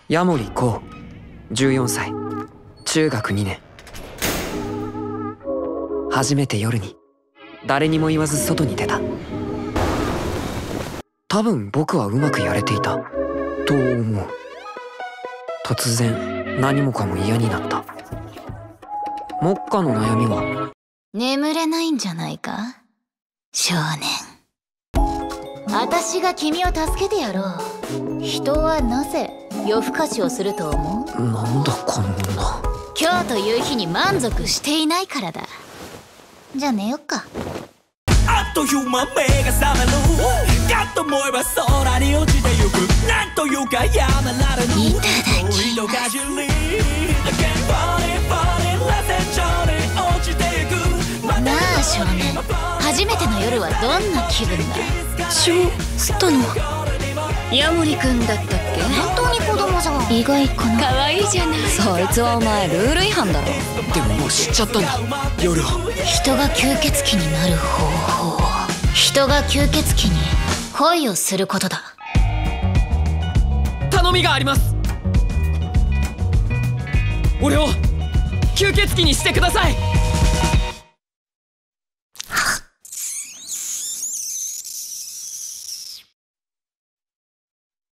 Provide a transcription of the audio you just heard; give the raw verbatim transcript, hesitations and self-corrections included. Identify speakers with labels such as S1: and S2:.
S1: ヤモリコウ、じゅうよんさい、中学にねん。初めて夜に誰にも言わず外に出た。多分僕はうまくやれていたと思う。突然何もかも嫌になった。目下の悩みは、
S2: 眠れないんじゃないか少年。私が君を助けてやろう。人はなぜ夜更かしをすると思う？
S1: なんだこの女。
S2: 今日という日に満足していないからだ。じゃあ寝よっか。
S3: あっという間目が覚める。かと思えば空に落ちてゆく。なんというかやめられぬ。
S2: いただきます。なあ少年、初めての夜はどんな気分だ？
S4: ショースったのヤモリくんだったっけ？
S2: 本当に子供じゃん。
S4: 意外かな。
S2: 可愛いじゃない。
S4: そいつはお前ルール違反だろ。
S1: でももう知っちゃったんだ、夜は。
S2: 人が吸血鬼になる方法。人が吸血鬼に恋をすることだ。
S1: 頼みがあります。俺を吸血鬼にしてください。